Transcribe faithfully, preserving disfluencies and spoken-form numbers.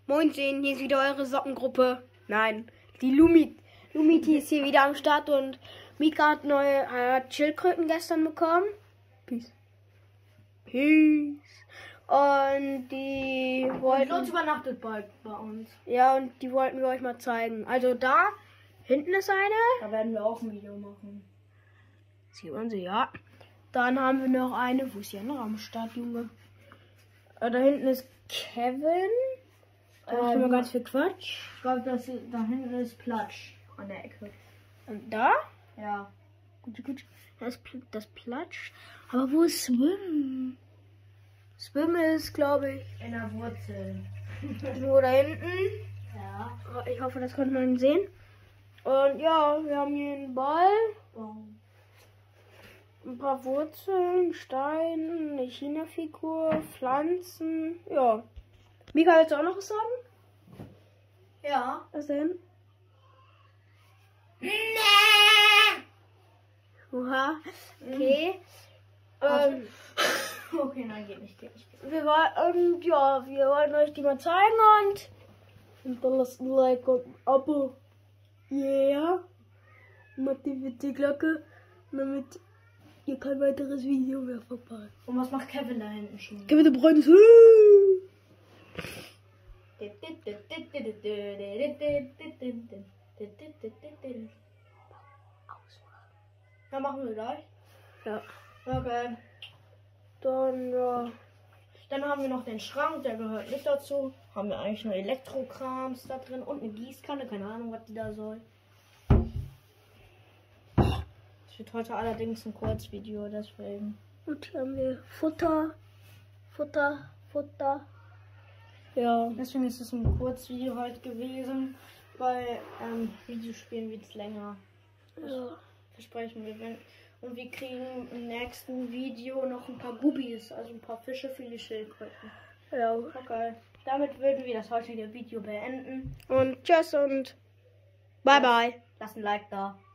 Moinsen, hier ist wieder eure Sockengruppe. Nein, die Lumi, Lumiti ist hier wieder am Start und Mika hat neue hat Schildkröten gestern bekommen. Peace. Peace. Und die wollten... Und übernachtet bald bei uns. Ja, und die wollten wir euch mal zeigen. Also da, hinten ist eine. Da werden wir auch ein Video machen. Sieht man sie, ja. Dann haben wir noch eine. Wo ist die andere am Start, Junge? Äh, da hinten ist Kevin. Da machen wir Ähm, ganz viel Quatsch. Ich glaube, das da hinten ist Platsch an der Ecke. Und da? Ja. Gut, gut. Das, Pl- das Platsch. Aber wo ist Swim? Swim ist, glaube ich, In der Wurzel. nur da hinten. Ja. Ich hoffe, das konnte man sehen. Und ja, wir haben hier einen Ball, Baum. ein paar Wurzeln, Steine, eine China-Figur, Pflanzen. Ja. Mika, willst du auch noch was sagen? Ja. Was denn? Oha. Okay. Ähm, Okay, nein, geht nicht, geht nicht. wir wollten, ähm, ja, wir wollten euch die mal zeigen und hinterlasst ein Like und ein Abo. Yeah. Und aktiviert die Glocke, damit ihr kein weiteres Video mehr verpasst. Und was macht Kevin da hinten schon? Kevin De Bruyne ist... Ja, machen wir gleich. Ja. Okay. Dann, ja. Dann haben wir noch den Schrank, der gehört nicht dazu. Haben wir eigentlich nur Elektrokrams da drin und eine Gießkanne, keine Ahnung, was die da soll. Es wird heute allerdings ein Kurzvideo, deswegen. Und hier haben wir Futter, Futter, Futter. Ja. Deswegen ist es ein Kurzvideo heute gewesen. Bei ähm, Videospielen wird es länger. Ja. Versprechen wir. Wenn, und wir kriegen im nächsten Video noch ein paar Gubis, also ein paar Fische für die Schildkröten. Ja. Okay. Damit würden wir das heutige Video beenden. Und tschüss und bye bye. Lasst ein Like da.